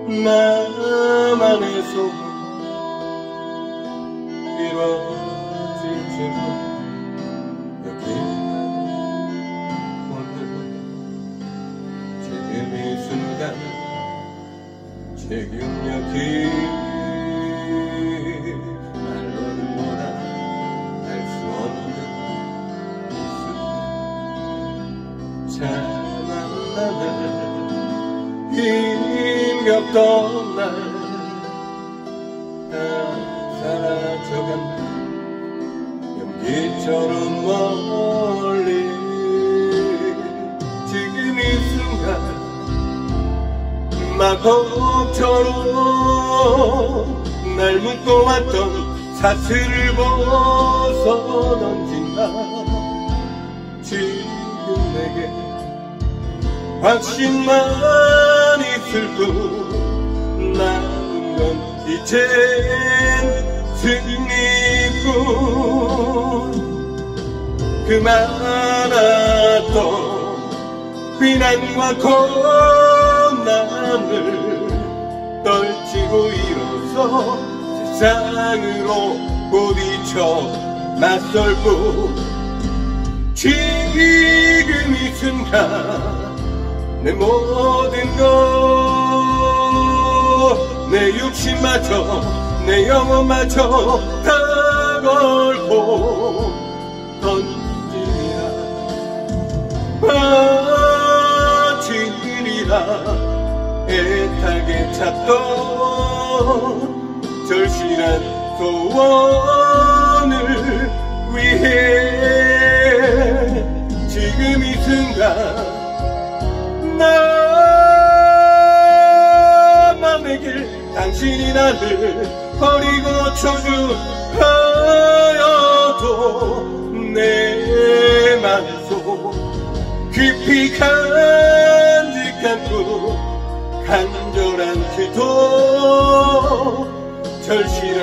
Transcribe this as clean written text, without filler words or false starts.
나만의 소원 이루어질지도 여기만 오늘 지금 이 순간 지금 여기 말로는 뭐라 할 수 없는 이 순간 찬한 나날 힘겹던 날 사라져간다 연기처럼 멀리 지금 이 순간 마법처럼 날 묶어왔던 사슬을 벗어던진다 지금 내게 확신만 있을 뿐 남은 건 이젠 승리뿐 그 많았던 비난과 고난을 떨치고 일어서 세상으로 부딪혀 맞설 뿐 지금 이 순간 내 모든 것 내 육신마저 내 영혼마저 다 걸고 던지리라 바치리라 애타게 찾던 절실한 소원을 위해 지금 이 순간 나만의 길 당신이 나를 버리고 초주하여도 내 맘속 깊이 간직한 꿈 간절한 기도 절실한